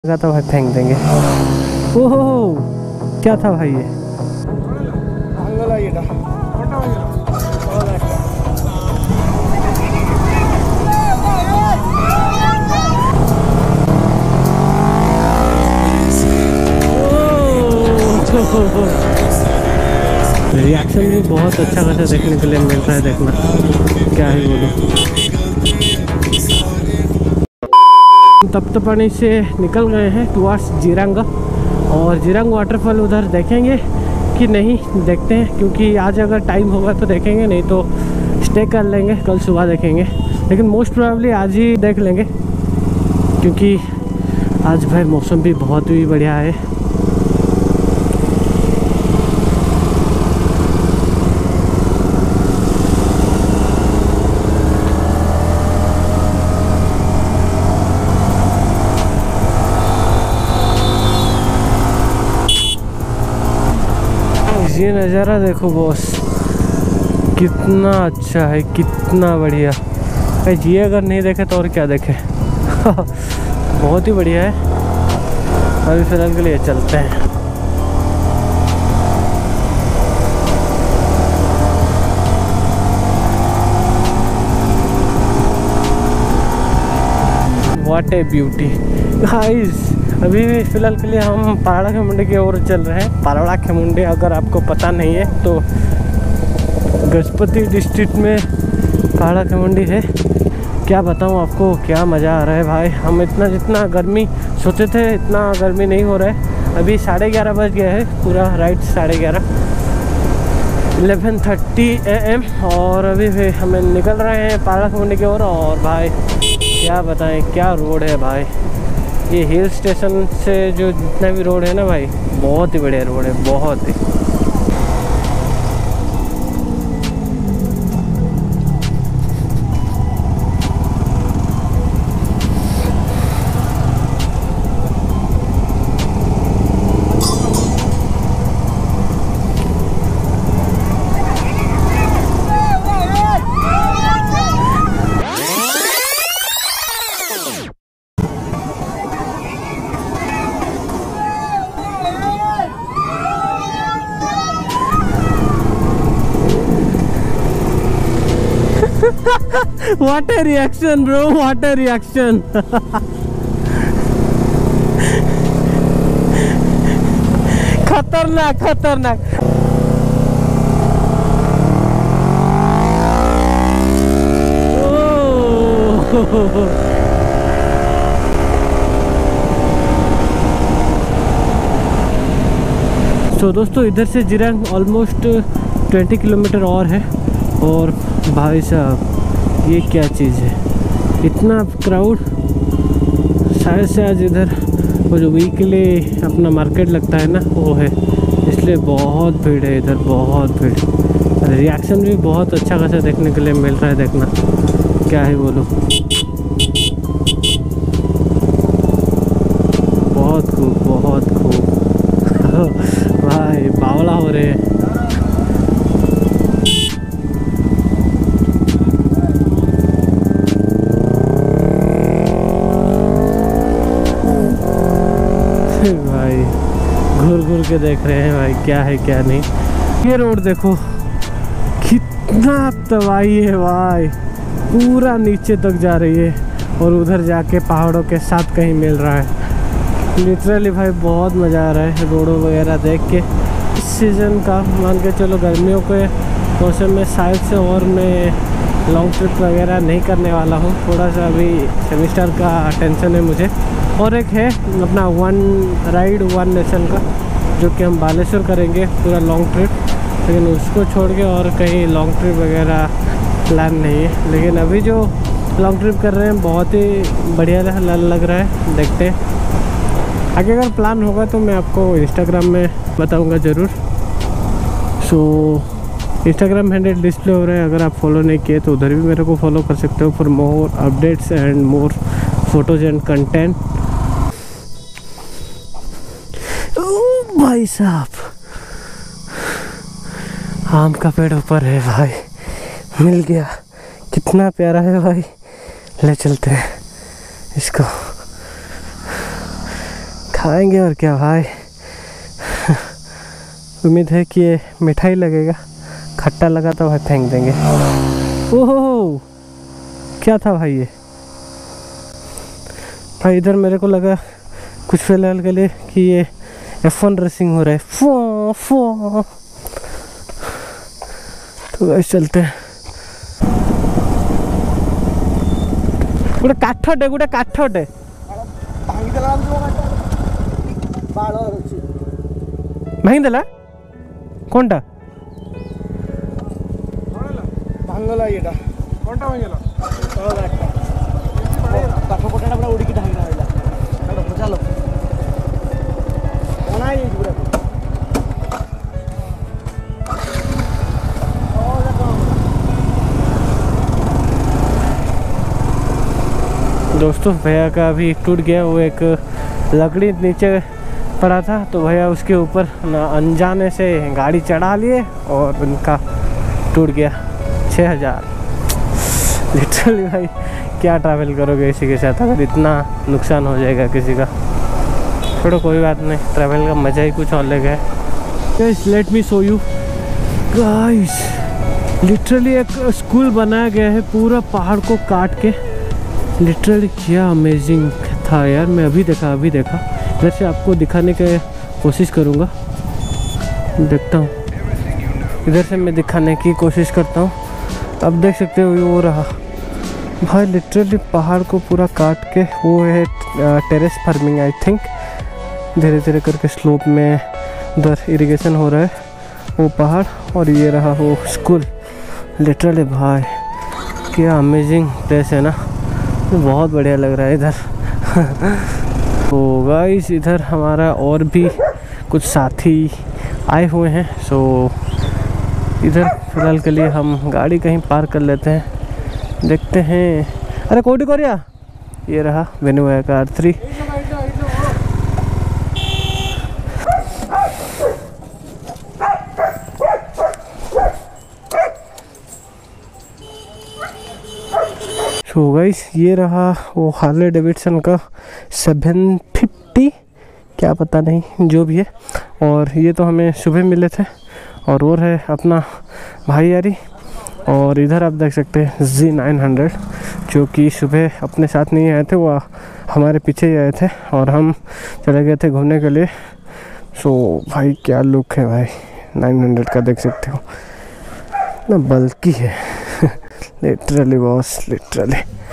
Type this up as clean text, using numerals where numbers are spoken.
लगा तो भाई फेंक देंगे। ओहो क्या था भाई ये? रिएक्शन भी बहुत अच्छा खासा देखने के लिए मिल रहा है, देखना क्या ही बोलूं। तप्तपानी से निकल गए हैं टुवर्ड्स जिरांग, और जिरांग वाटरफॉल उधर देखेंगे कि नहीं देखते हैं, क्योंकि आज अगर टाइम होगा तो देखेंगे, नहीं तो स्टे कर लेंगे, कल सुबह देखेंगे। लेकिन मोस्ट प्रोबेबली आज ही देख लेंगे, क्योंकि आज भाई मौसम भी बहुत ही बढ़िया है। ये नज़ारा देखो बॉस, कितना अच्छा है, कितना बढ़िया है। ये अगर नहीं देखे तो और क्या देखे। बहुत ही बढ़िया है। अभी फिलहाल के लिए चलते हैं। What a beauty guys. अभी फिलहाल के लिए हम पाड़ा खेमुंडी की ओर चल रहे हैं। पाड़ा खेमुंडी अगर आपको पता नहीं है तो गजपति डिस्ट्रिक्ट में पाड़ा खेमुंडी है। क्या बताऊं आपको, क्या मज़ा आ रहा है भाई। हम इतना जितना गर्मी सोचे थे इतना गर्मी नहीं हो रहा है। अभी 11:30 बज गया है, पूरा राइट 11:30, 11:30 AM, और अभी भी हमें निकल रहे हैं पाड़ा खेमुंडी की ओर। और भाई क्या बताएं, क्या रोड है भाई। ये हिल स्टेशन से जो जितना भी रोड है ना भाई, बहुत ही बढ़िया रोड है, बहुत ही। What a reaction bro, what a reaction. खतरनाक खतरनाक। तो दोस्तों इधर से जिरांग ऑलमोस्ट 20 किलोमीटर और है। और भाई साहब ये क्या चीज़ है, इतना क्राउड। शायद से आज इधर वो जो वीकली अपना मार्केट लगता है ना वो है, इसलिए बहुत भीड़ है इधर, बहुत भीड़। रिएक्शन भी बहुत अच्छा खासा देखने के लिए मिल रहा है, देखना क्या ही बोलूँ। बहुत खूब, बहुत खूब। भाई बावला हो रहे हैं। भाई घूर घूर के देख रहे हैं भाई, क्या है क्या नहीं। ये रोड देखो कितना तबाही है भाई, पूरा नीचे तक जा रही है, और उधर जाके पहाड़ों के साथ कहीं मिल रहा है। लिटरली भाई बहुत मज़ा आ रहा है रोडों वगैरह देख के। इस सीज़न का मान के चलो, गर्मियों के मौसम में शायद से और मैं लॉन्ग ट्रिप वगैरह नहीं करने वाला हूँ। थोड़ा सा अभी सेमिस्टर का टेंशन है मुझे। और एक है अपना वन राइड वन नेशन का, जो कि हम बालेश्वर करेंगे पूरा लॉन्ग ट्रिप। लेकिन उसको छोड़ के और कहीं लॉन्ग ट्रिप वगैरह प्लान नहीं है। लेकिन अभी जो लॉन्ग ट्रिप कर रहे हैं बहुत ही बढ़िया लग रहा है, देखते हैं आगे। अगर प्लान होगा तो मैं आपको इंस्टाग्राम में बताऊंगा ज़रूर। सो इंस्टाग्राम हैंडल डिस्प्ले हो रहा है, अगर आप फॉलो नहीं किए तो उधर भी मेरे को फॉलो कर सकते हो for more updates and more photos and content. भाई साहब आम का पेड़ ऊपर है भाई, मिल गया, कितना प्यारा है भाई। ले चलते हैं इसको। खाएंगे और क्या भाई। उम्मीद है कि ये मिठाई लगेगा, खट्टा लगा तो भाई फेंक देंगे। ओहो क्या था भाई ये? भाई इधर मेरे को लगा कुछ फिलहाल के लिए कि ये F1 रेसिंग हो रहा है। फो फो तो गाइस चलते हैं। गोटे काठटे गोटे काठटे भांगीदेला कौनटा भांगला एटा कोनटा भांगला काठ कोटाटा पूरा उड़ी की ढांगना आइला काट बुझालो कोना आई पूरा दोस्तों भैया का अभी टूट गया, वो एक लकड़ी नीचे पड़ा था तो भैया उसके ऊपर अनजाने से गाड़ी चढ़ा लिए और उनका टूट गया। 6000 लिटरली भाई क्या ट्रैवल करोगे इसी के साथ अगर इतना नुकसान हो जाएगा किसी का। छोड़ो कोई बात नहीं, ट्रैवल का मज़ा ही कुछ अलग है। Guys let me show you guys, literally एक स्कूल बनाया गया है पूरा पहाड़ को काट के। लिटरली क्या अमेजिंग था यार, मैं अभी देखा इधर से आपको दिखाने की कोशिश करूँगा। देखता हूँ इधर से मैं दिखाने की कोशिश करता हूँ। अब देख सकते हो वो रहा भाई, लिटरली पहाड़ को पूरा काट के वो है टेरेस फार्मिंग आई थिंक। धीरे धीरे करके स्लोप में उधर इरिगेशन हो रहा है वो पहाड़, और ये रहा वो स्कूल। लिटरली भाई क्या अमेजिंग प्लेस है ना, बहुत बढ़िया लग रहा है इधर। तो गाइस इधर हमारा और भी कुछ साथी आए हुए हैं, सो इधर फिलहाल के लिए हम गाड़ी कहीं पार्क कर लेते हैं, देखते हैं। अरे कोडी कोरिया ये रहा वेन्यू का R3। सो गाइस ये रहा वो हार्ले डेविडसन का 750 क्या पता नहीं जो भी है, और ये तो हमें सुबह मिले थे। और वो है अपना भाई यारी, और इधर आप देख सकते हैं Z900 जो कि सुबह अपने साथ नहीं आए थे, वो हमारे पीछे ही आए थे और हम चले गए थे घूमने के लिए। सो भाई क्या लुक है भाई 900 का, देख सकते हो ना, बल्कि है लिटरली बॉस लिटरली।